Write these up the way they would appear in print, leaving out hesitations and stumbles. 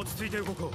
落ち着いて動こう。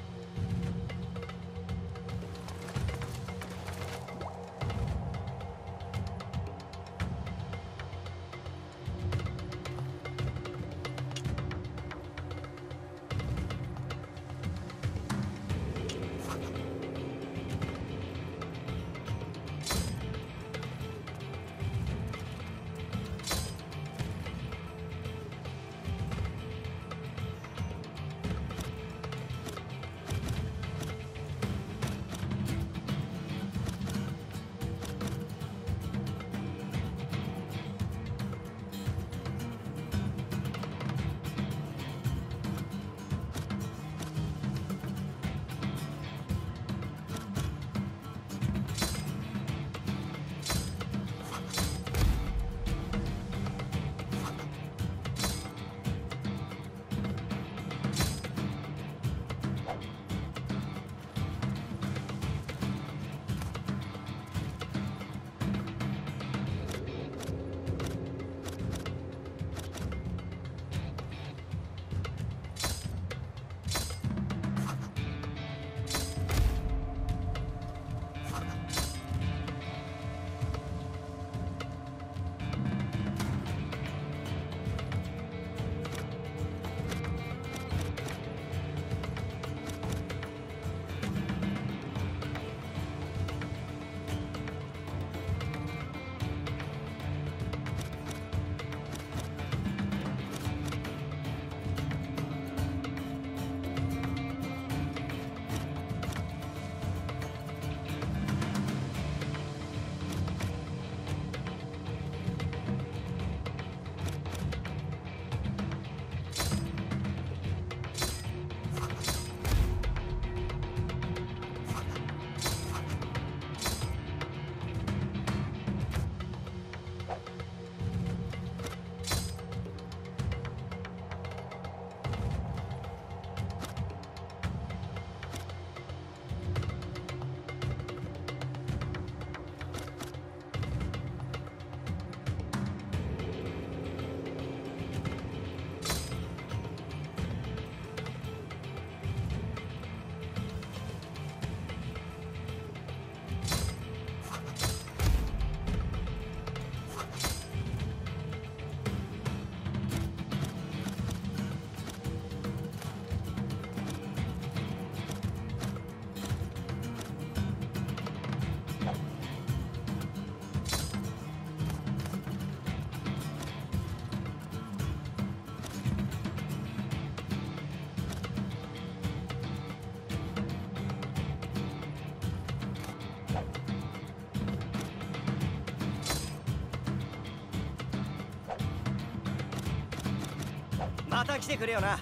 また来てくれよな。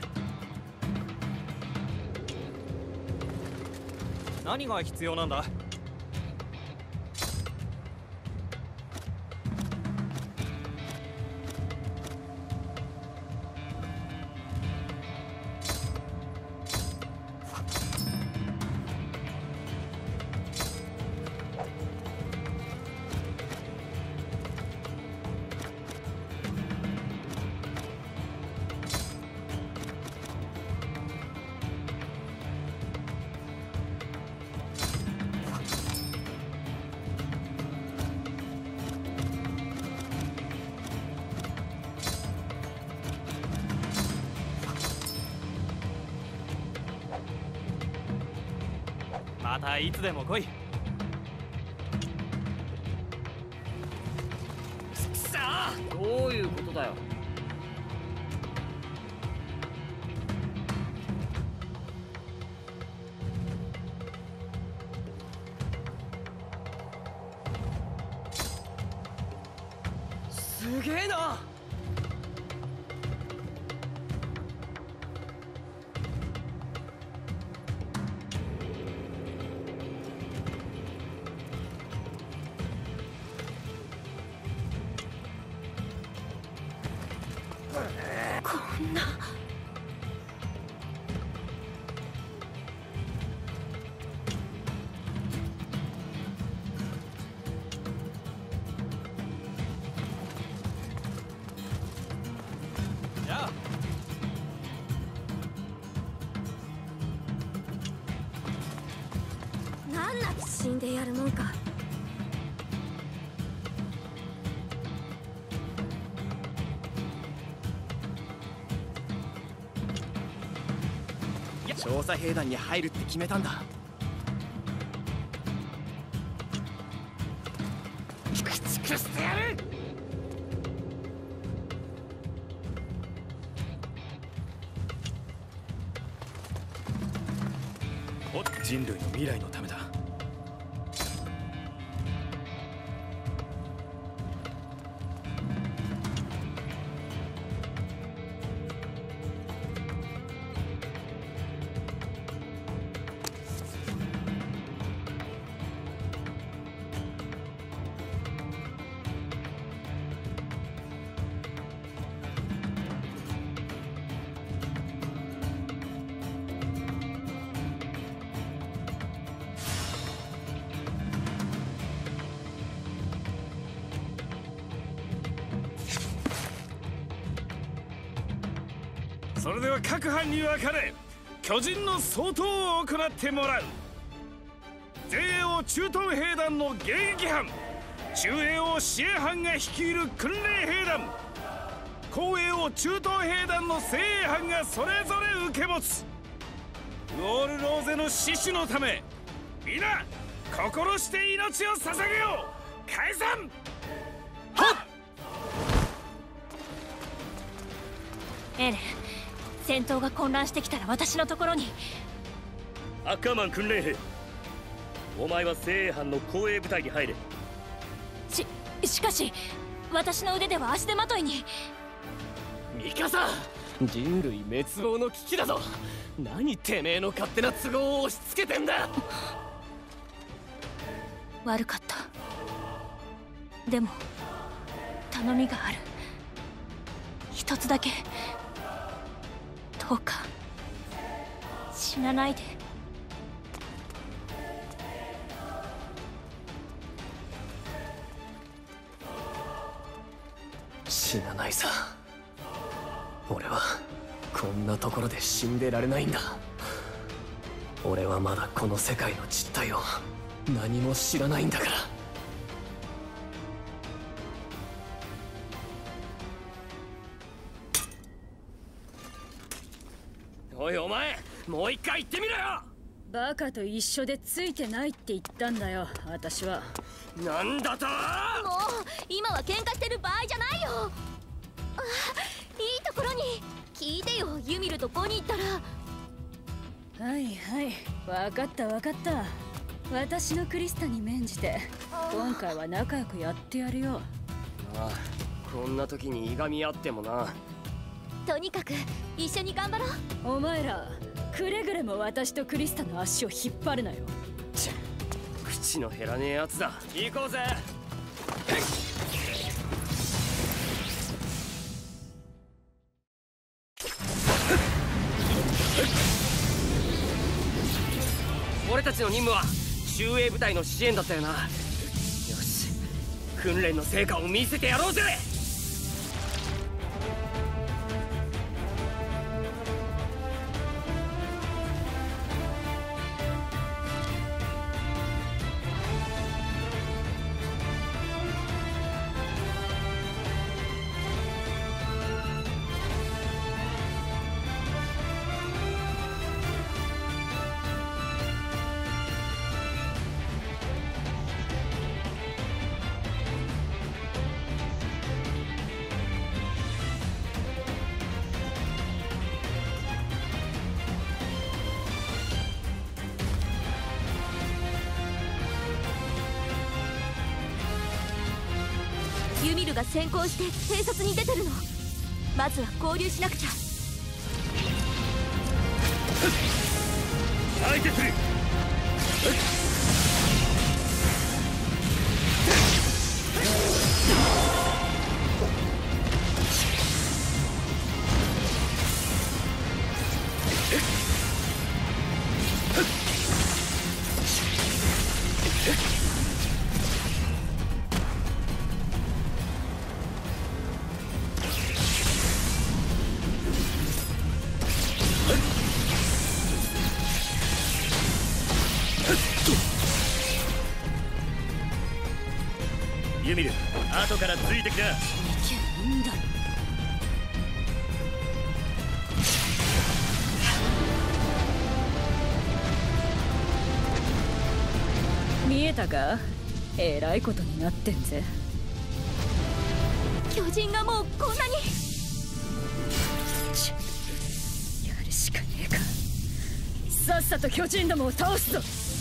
何が必要なんだ？またいつでも来い。くそー！ どういうことだよ。 すげえな。 こんな。 なんなき死んでやるもんか。 調査兵団に入るって決めたんだ。 駆逐してやる。 人類の未来のためだ。 それでは各班に分かれ巨人の掃討を行ってもらう。前衛を駐屯兵団の迎撃班、中衛を支援班が率いる訓練兵団、後衛を駐屯兵団の精鋭班がそれぞれ受け持つ。ウォールローゼの死守のため皆心して命を捧げよう。解散。はっ。 エレン、戦闘が混乱してきたら私のところに。 アッカーマン訓練兵、お前は精鋭班の後衛部隊に入れ。 しかし私の腕では足手まといに。 ミカサ、人類滅亡の危機だぞ。何てめえの勝手な都合を押し付けてんだ。 悪かった。でも頼みがある。一つだけどうか死なないで。 死なないさ。俺はこんなところで死んでられないんだ。俺はまだこの世界の実態を何も知らないんだから。おいお前、もう一回言ってみろよ。 バカと一緒でついてないって言ったんだよ、私は。 なんだと。 もう今は喧嘩してる場合じゃないよ。あ、いいところに聞いてよ。ユミルとポニーったら。 はいはい、分かった分かった。私のクリスタに免じて今回は仲良くやってやるよ。 ああ、こんな時にいがみ合ってもな。 とにかく一緒に頑張ろう。 お前らくれぐれも私とクリスタの足を引っ張るなよ。 口の減らねえやつだ。行こうぜ。俺たちの任務は中衛部隊の支援だったよな。よし、訓練の成果を見せてやろうぜ。 ユミルが先行して偵察に出てるの。まずは合流しなくちゃ。 相手する。 ユミル、後からついてきな。 行けいいんだろ。見えたか？えらいことになってんぜ。 巨人がもうこんなに。 やるしかねえか。さっさと巨人どもを倒すぞ。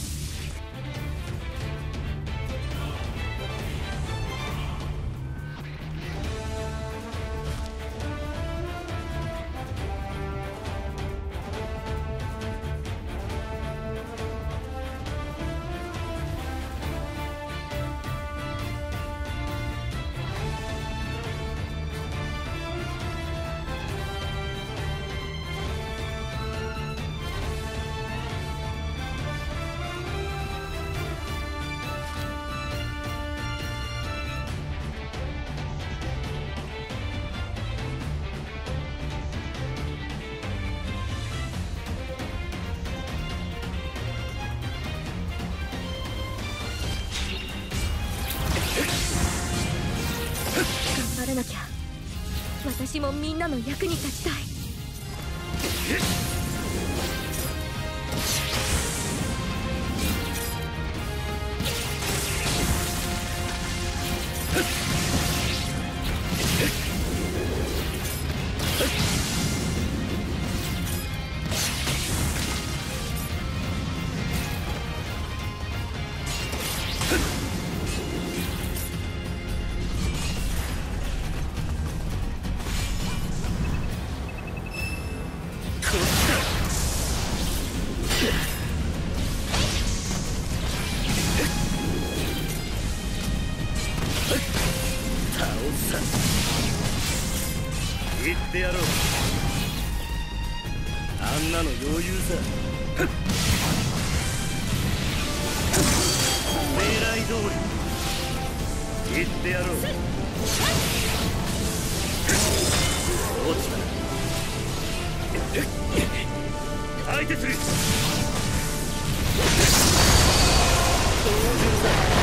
頑張らなきゃ。私もみんなの役に立ちたい。 言ってやろう。あんなの余裕さ。狙い通り言ってやろう。落ちた。相手する。操縦だ。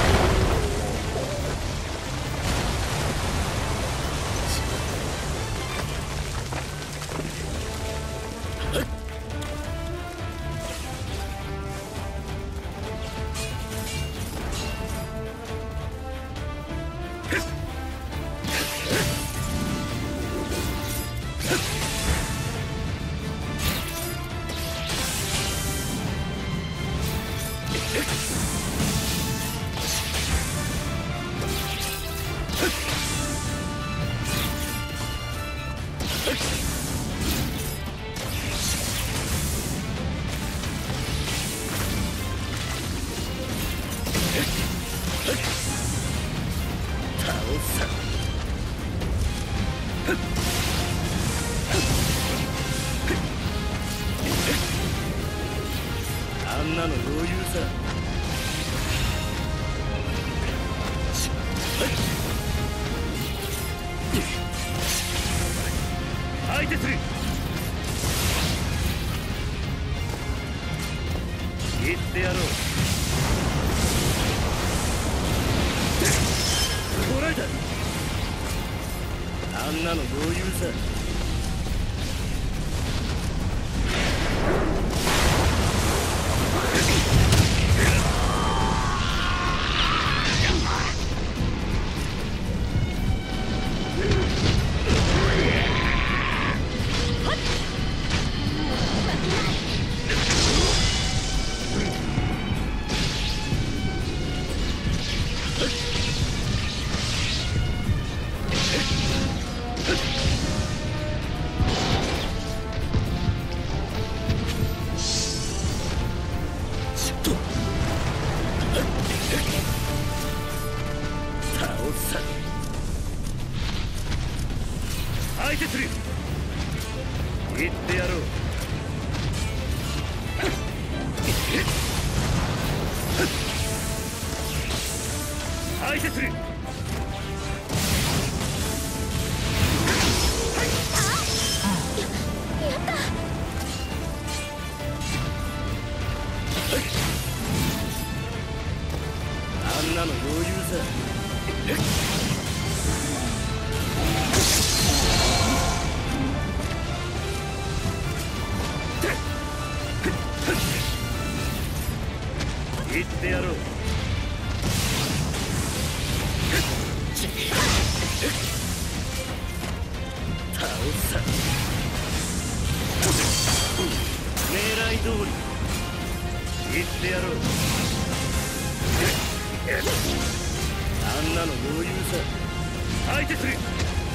あんなの余裕さ。相手する。言ってやろう。捕らえた。あんなの余裕さ。相手する。言ってやろう。相手する。あんなの余裕さ。 行ってやろう。倒さ。狙い通り行ってやろう。あんなの余裕さ。相手する。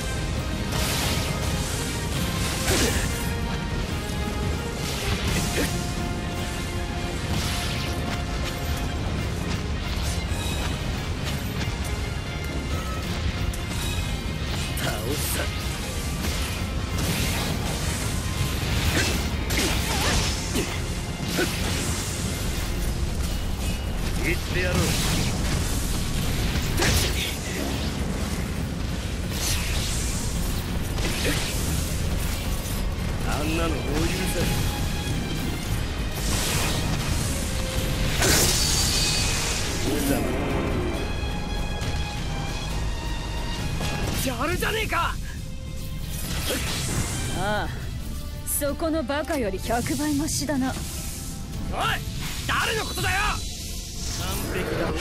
倒さ。行ってやろう。あんなの余裕さ。無様。 やるじゃねえか。 ああ、そこのバカより100倍マシだな。 おい、誰のことだよ。 完璧だろ。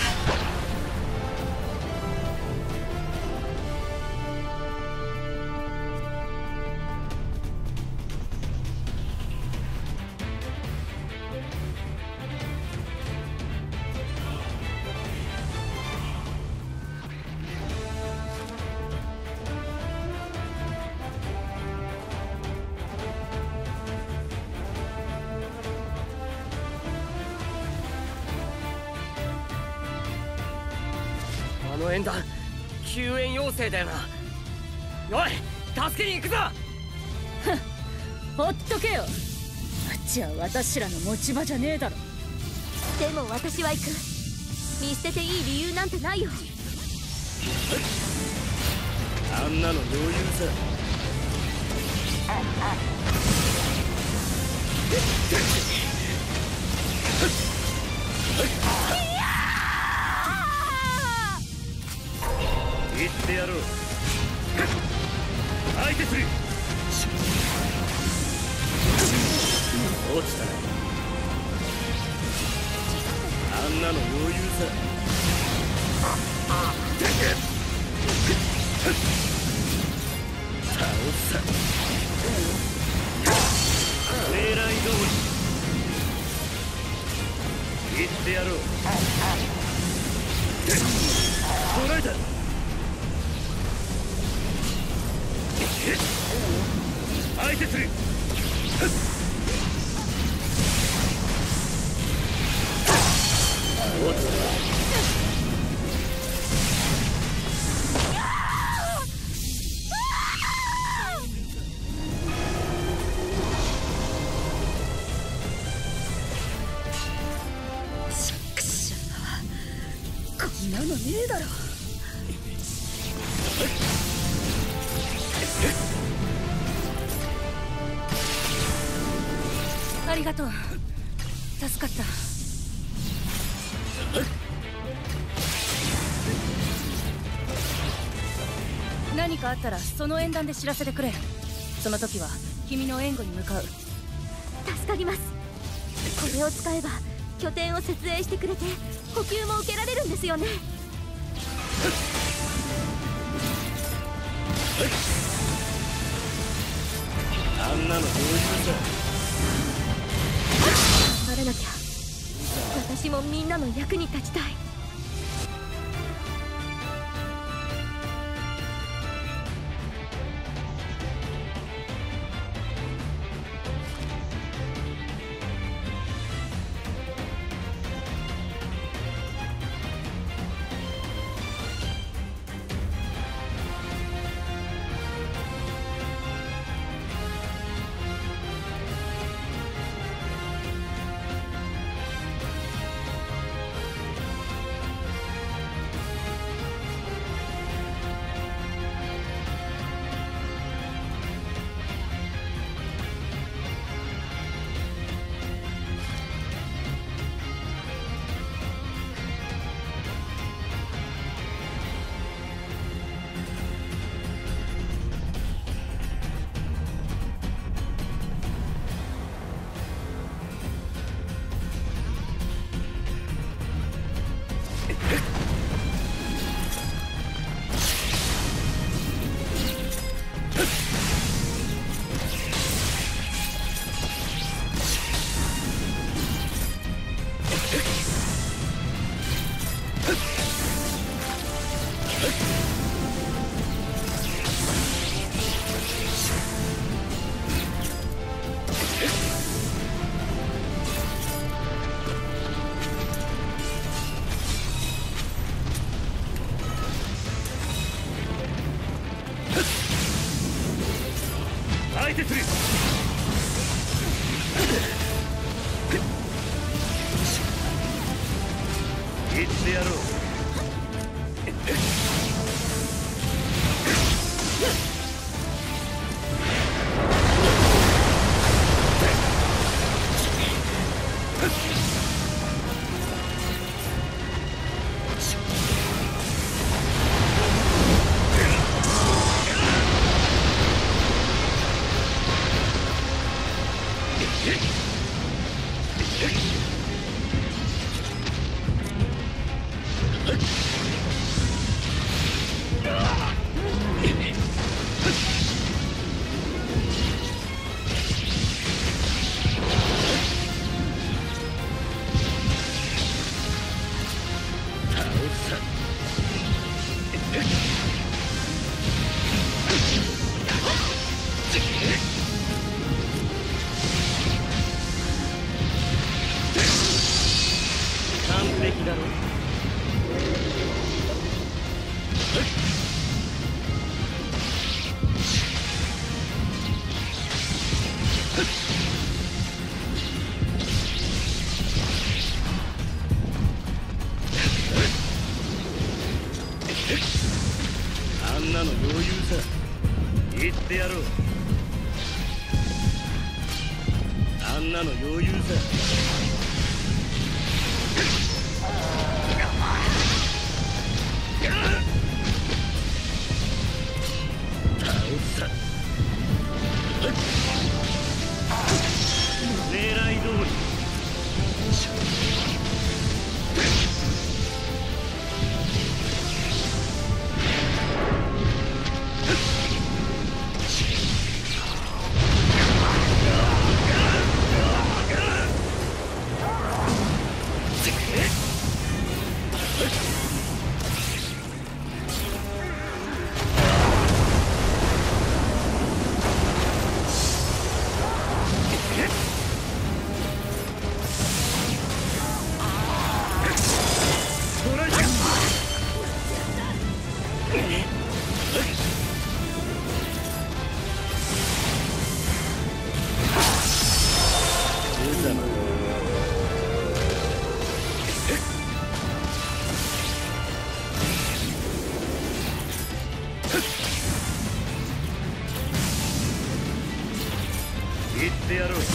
あの縁談、救援要請だよな。おい、助けに行くぞ。 ほっとけよ。あっちは私らの持ち場じゃねえだろ。 でも私は行く。見捨てていい理由なんてないよ。 あんなの余裕さ。行ってやろう。相手する。落ちたな。あんなの余裕さ。倒さ。狙い通り行ってやろう。捕らえた。相手する。落ちた。 こんなのねえだろ。 ありがとう。助かった。何かあったらその縁談で知らせてくれ。その時は君の援護に向かう。 助かります。これを使えば拠点を設営してくれて補給も受けられるんですよね。 あんなの余裕さ。 バレなきゃ。私もみんなの役に立ちたい。 相手する。言ってやろう。あんなの余裕さ。言ってやろう。あんなの余裕さ。倒すさ。狙い通り。言ってやろう。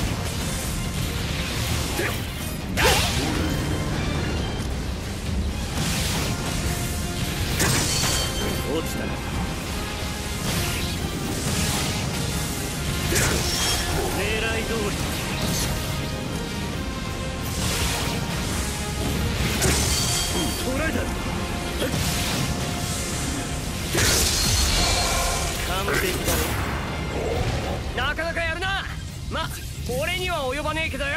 落ちたな。狙い通り。捕らえた。完璧だろ。なかなかやるな。ま、俺には及ばねえけどよ。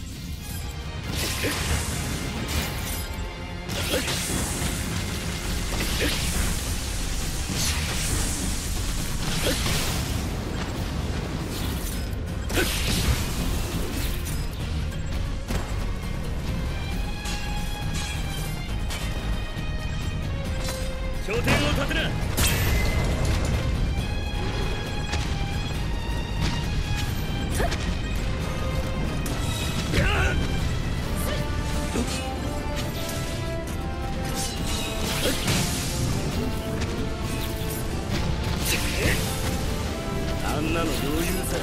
拠点を立てな。あんなの余裕さ。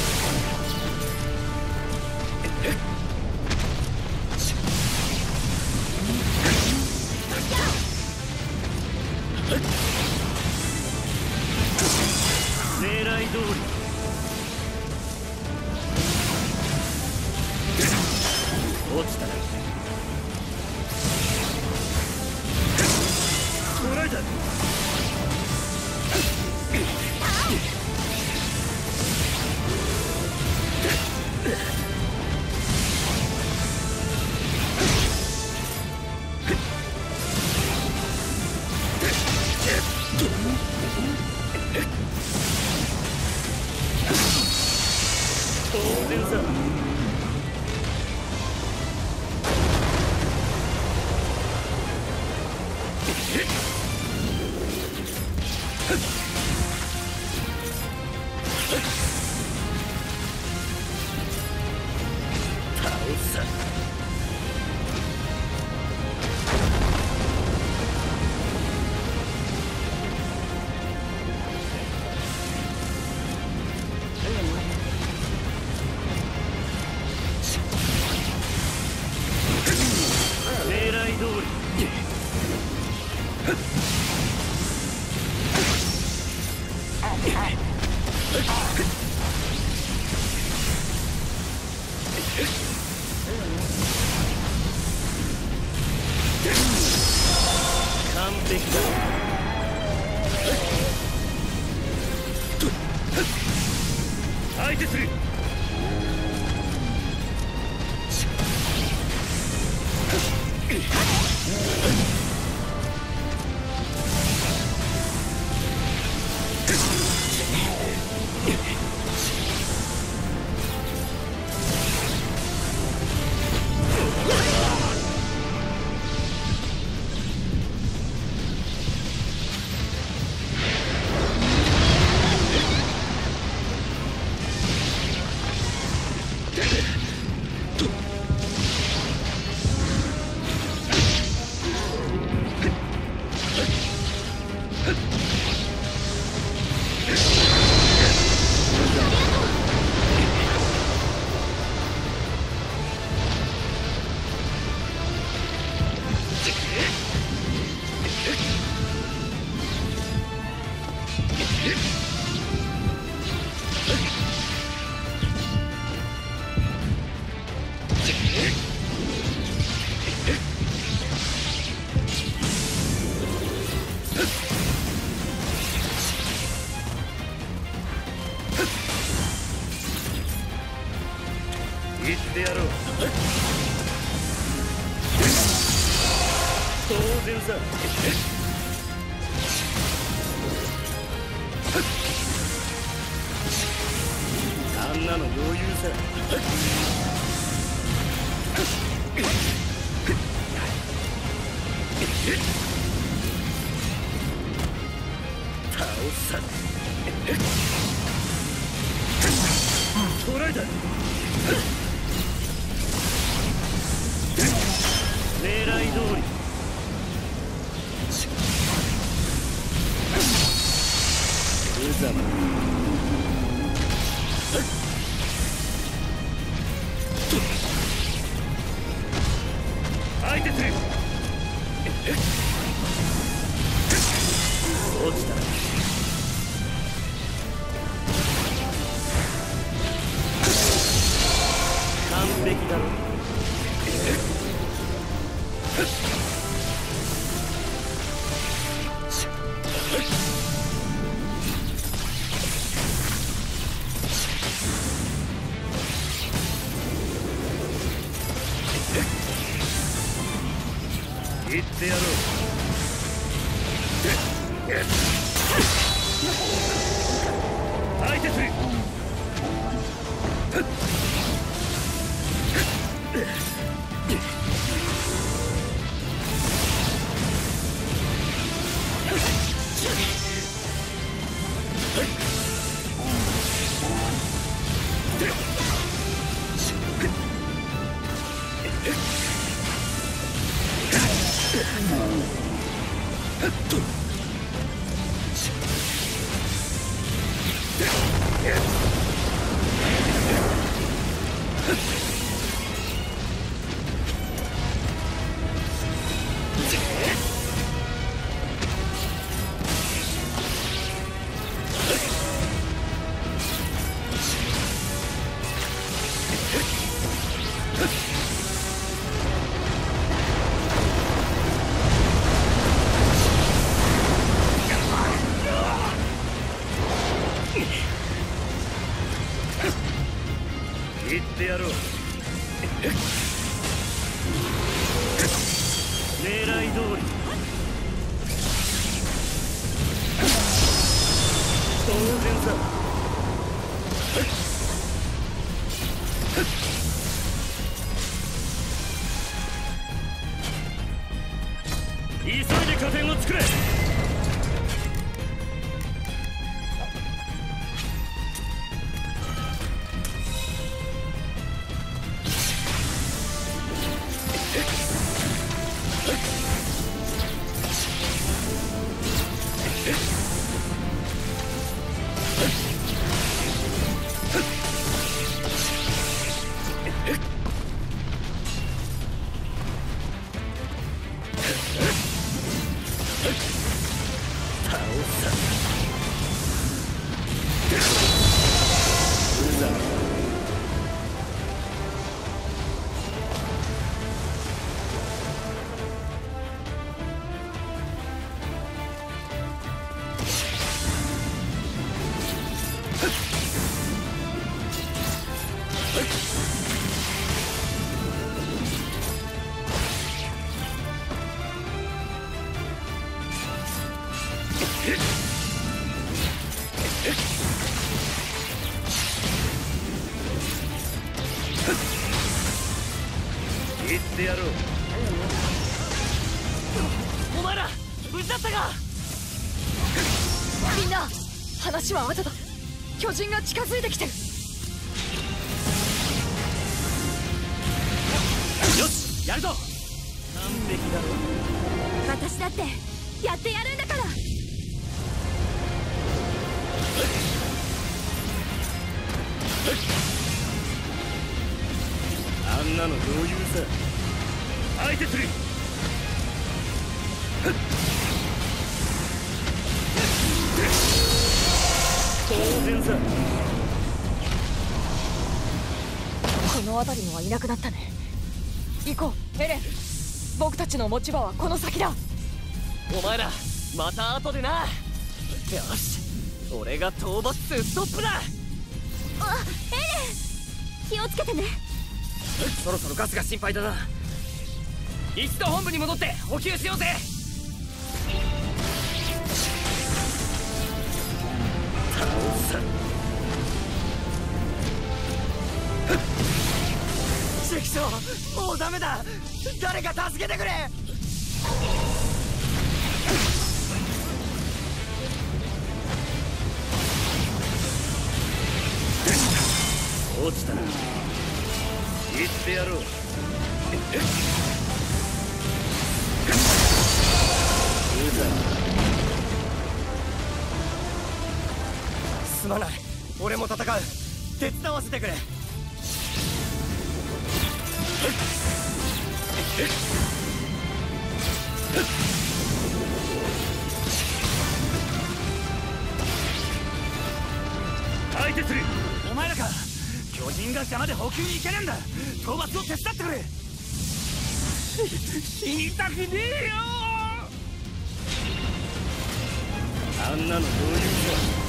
狙い通り。落ちたな。捕らえた。当然さ。っ言ってやろう。当然さ。あんなの余裕さ。倒さ捕らえた。狙い通り。無様。相手する。落ちた。完璧だろ。言ってやろう。相手する。言ってやろう。狙い通り。当然さ。急いで拠点を作れ。 言ってやろう。 お前ら無事だったか。 みんな話は後だ。巨人が近づいてきてる。 よし、やるぞ。完璧だろ。 私だってやってやるんだから。 あんなのどういうさ。相手する。当然さ。 この辺りのはいなくなったね。行こうエレン。僕たちの持ち場はこの先だ。 お前らまた後でな。よし、俺が討伐数ストップだ。 あ、エレン気をつけてね。 そろそろガスが心配だな。一度本部に戻って補給しようぜ。 関所、もうダメだ。誰か助けてくれ。 落ちたな。言ってやろう。 すまない、俺も戦う。手伝わせてくれ。 相手する。 お前らか。巨人が邪魔で補給に行けねえんだ。討伐を手伝ってくれ。 死にたくねえよ。あんなのどういうさ。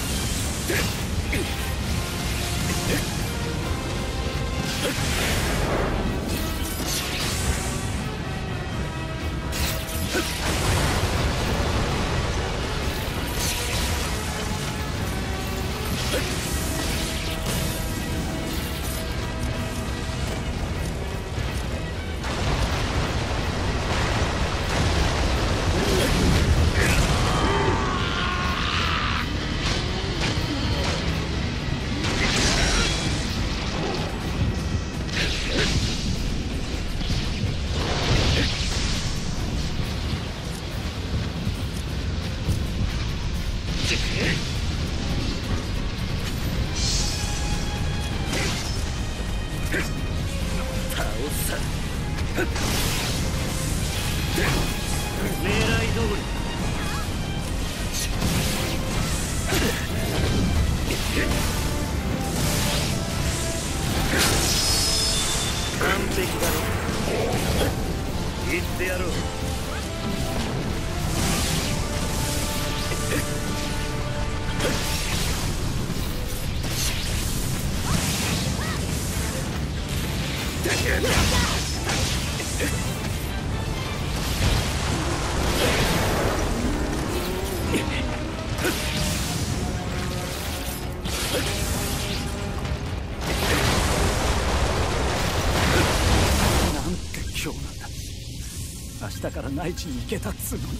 言ってやろう。 なんて今日なんだ。明日から内地に行けたっつうのに。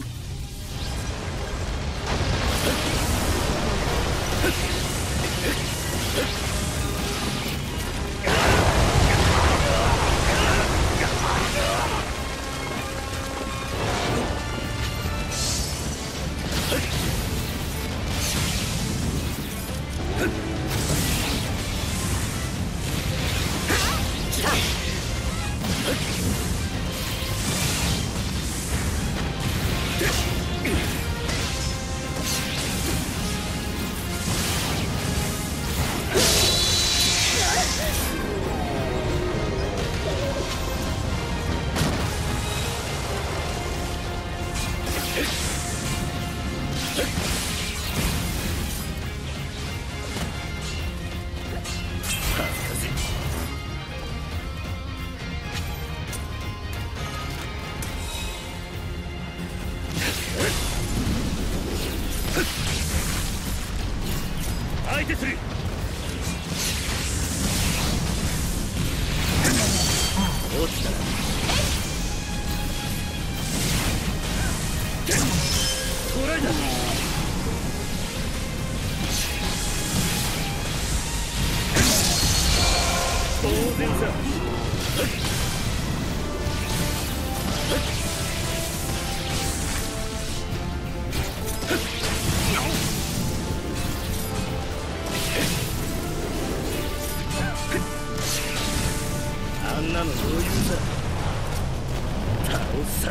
あんなの余裕だ。倒すさ。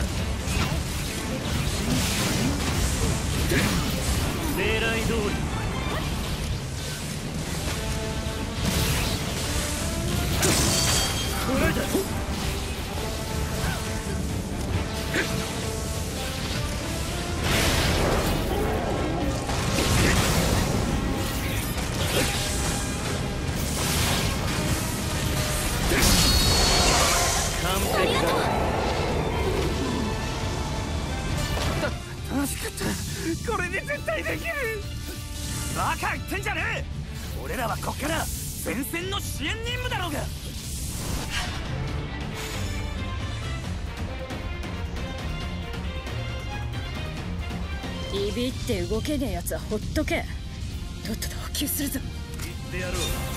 狙い通り。捕らえた。完璧だ。助かった。これで絶対できる。バカ言ってんじゃねえ。俺らはこっから前線の支援任務だろうが。 ビビって動けねえやつはほっとけ。とっとと補給するぞ。 言ってやろう。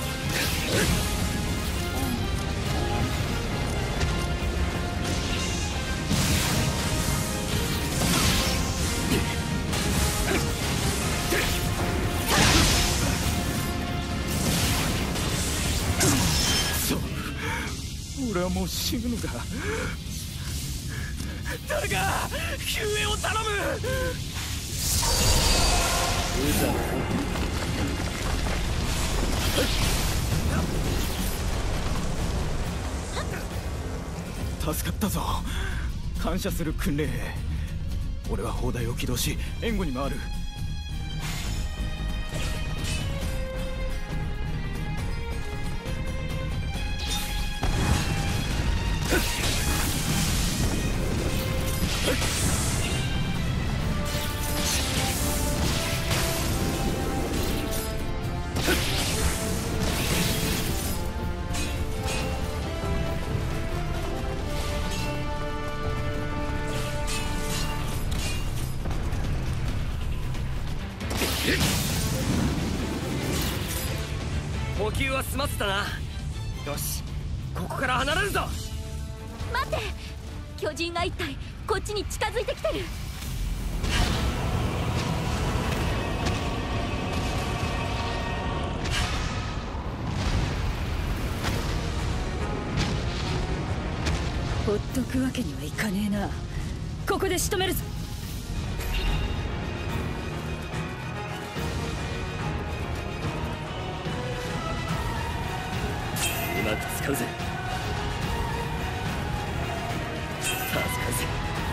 俺はもう死ぬのか。誰か救援を頼む。助かったぞ。感謝する訓練兵。俺は砲台を起動し援護に回る。 補給は済ませたな。よし、ここから離れるぞ。 待って、巨人が一体こっちに近づいてきてる。 ほっとくわけにはいかねえな。ここで仕留めるぞ。 うまく使うぜ。助かるぜ。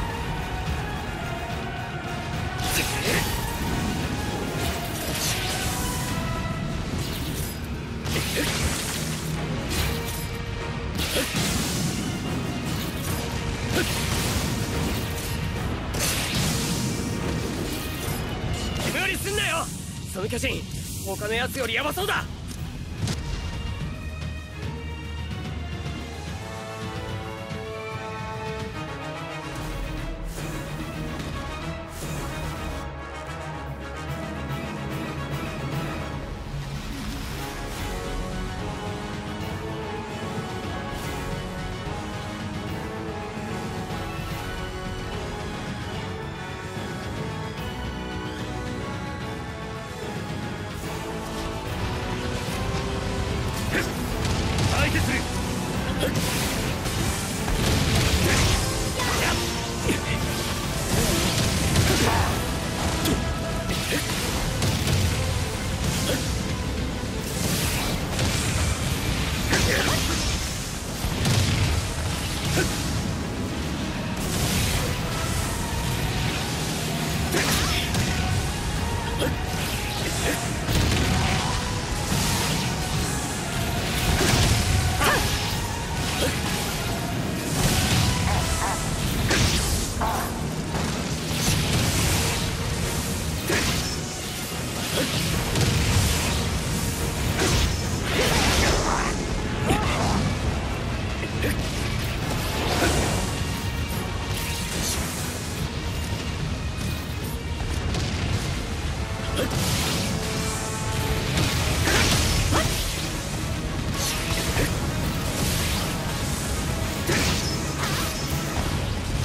無理すんなよ。その巨人、他のやつよりヤバそうだ。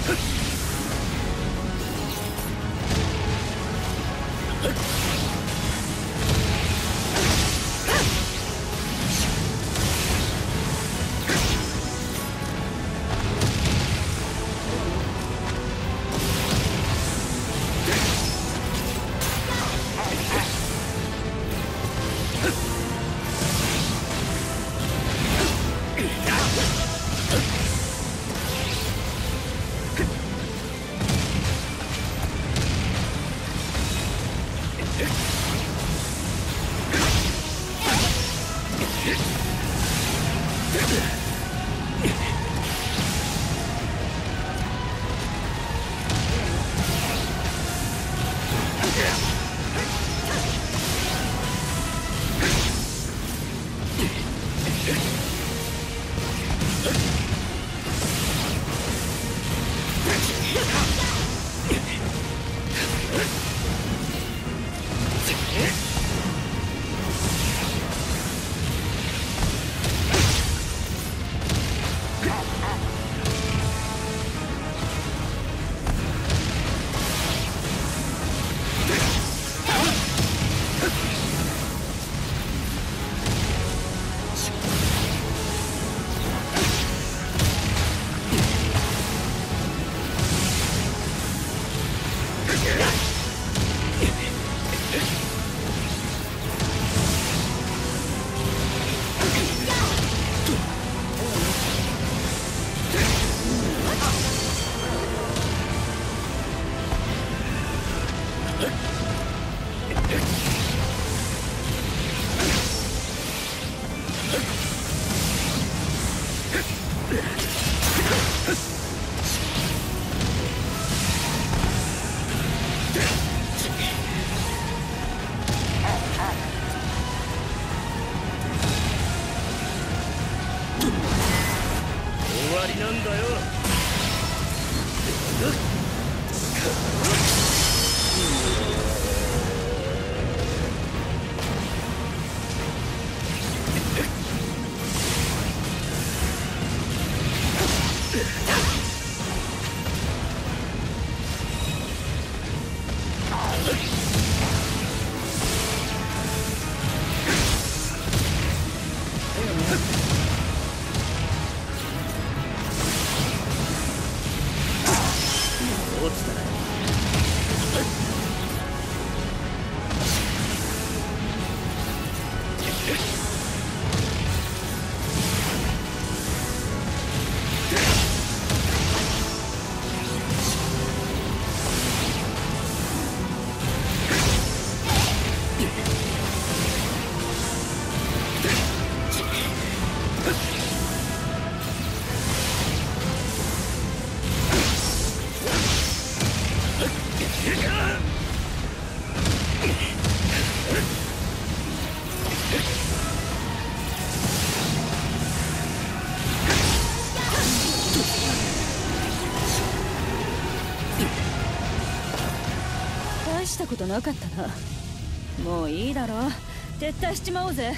したことなかったな。もういいだろ、撤退しちまおうぜ。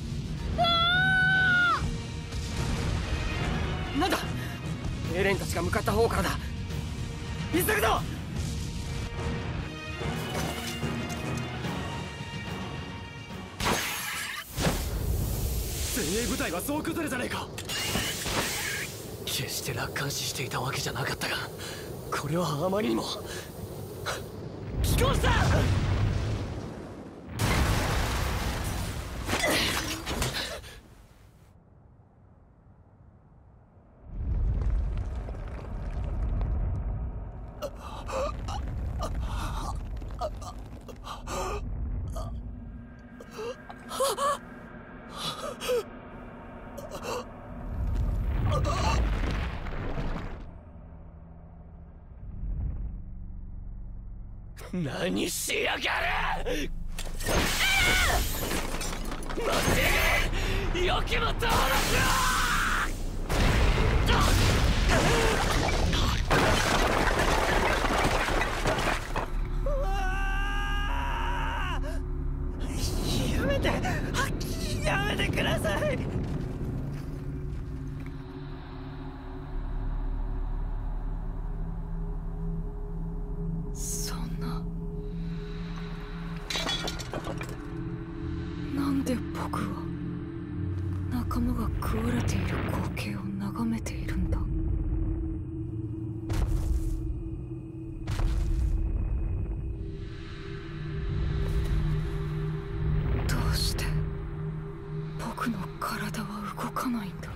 なんだ、エレンたちが向かった方からだ。急ぐぞ。 精鋭部隊は総崩れじゃねえか。決して楽観視していたわけじゃなかったが、これはあまりにも寄港した。何しやがる。待ってよけも通らやめて、やめてください。 僕は仲間が食われている光景を眺めているんだ。どうして僕の体は動かないんだ。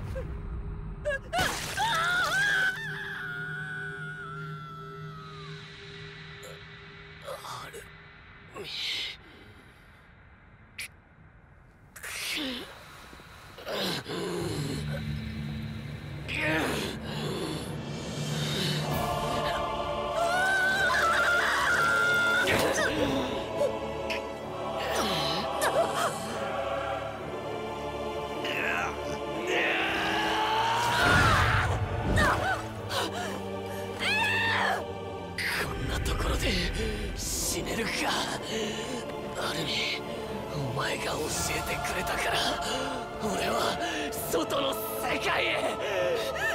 死ねるか。アルミ、お前が教えてくれたから俺は外の世界へ。